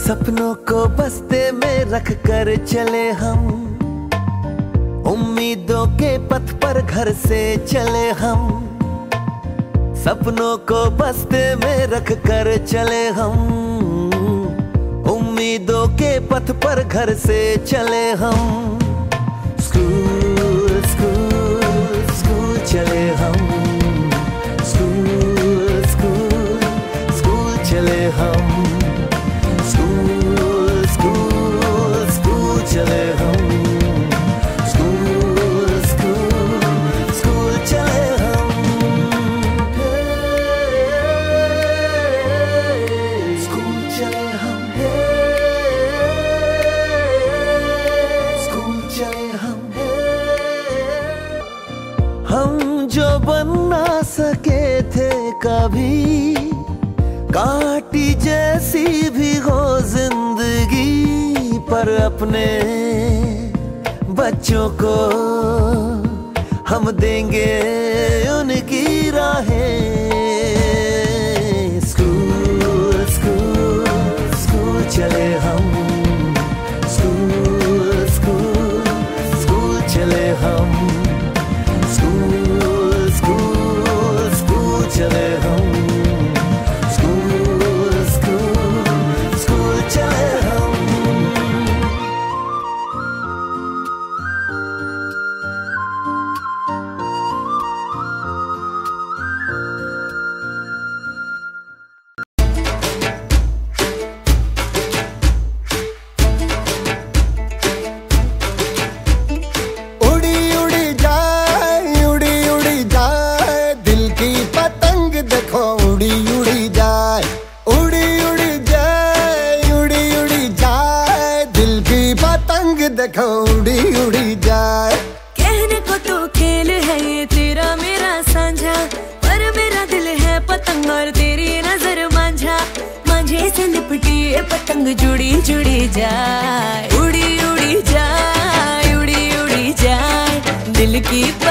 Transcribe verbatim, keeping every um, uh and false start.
सपनों को बस्ते में रख कर चले हम, उम्मीदों के पथ पर घर से चले हम। सपनों को बस्ते में रख कर चले हम, उम्मीदों के पथ पर घर से चले हम। स्कूल स्कूल स्कूल चले हम, स्कूल स्कूल स्कूल चले हम, स्कूल स्कूल स्कूल चले हम, स्कूल स्कूल स्कूल चले हम, स्कूल चले हम, स्कूल चले हम। हम जो बन ना सके थे कभी, काटी जैसी भी हो जिंदगी, पर अपने बच्चों को हम देंगे उनकी राहें। स्कूल स्कूल स्कूल चले हम, स्कूल स्कूल स्कूल चले हम, स्कूल स्कूल स्कूल चले हम, देखो उड़ी उड़ी जाए। कहने को तो खेल है ये तेरा मेरा साझा, पर मेरा दिल है पतंग और तेरी नजर मांझा। मांझे से लिपटी ये पतंग जुड़ी जुड़ी जाए, उड़ी उड़ी जाए, उड़ी उड़ी जाए दिल की